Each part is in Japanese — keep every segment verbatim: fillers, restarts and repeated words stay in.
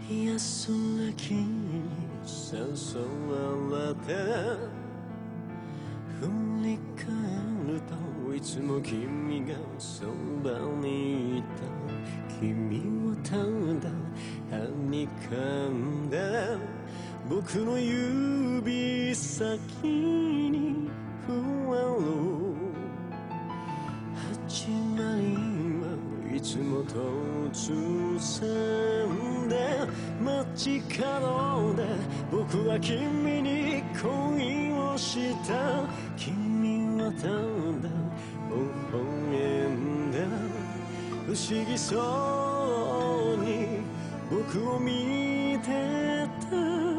安らぎに誘われて振り返るといつも君がそばにいた。君はただはにかんで僕の指先にふわる。始まりはいつも突然で街角で僕は君に恋をした。君はただ微笑んで不思議そうに僕を見てた。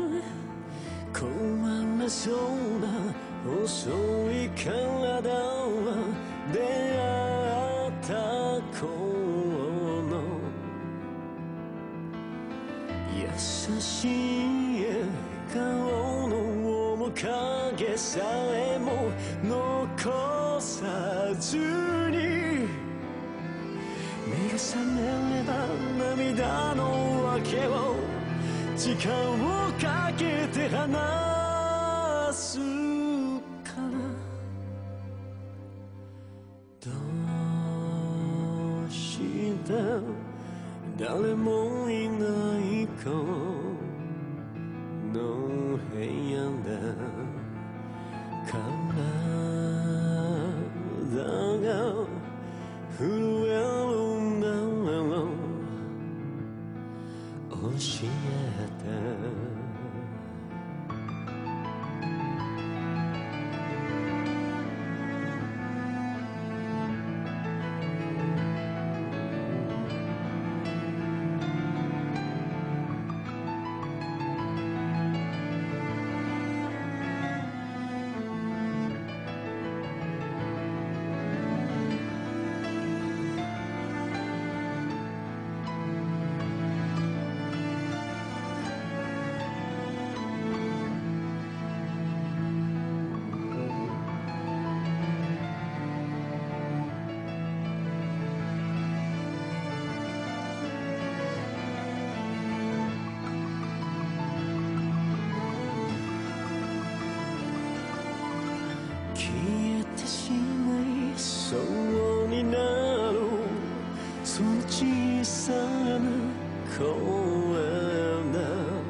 壊れそうな細い体は出会った頃の優しい笑顔の面影さえも残さずに目が覚めれば涙の訳を時間をかけて話すから。どうして誰もいないこの部屋で体が震えるんだろう。教えてそうになるその小さな声だ。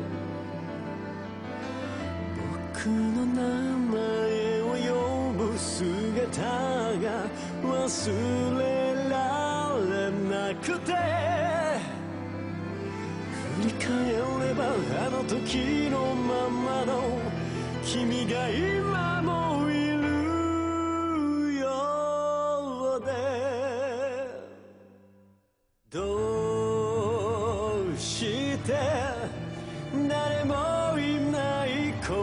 僕の名前を呼ぶ姿が忘れられなくて振り返ればあの時のままの君が今もいる。どうして誰もいないこ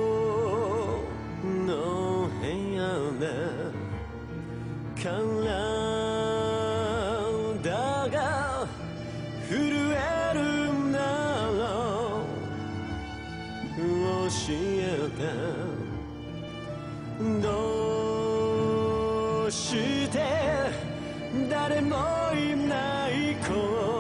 の部屋で体が震えるんだろう。教えてどうして誰もいないこ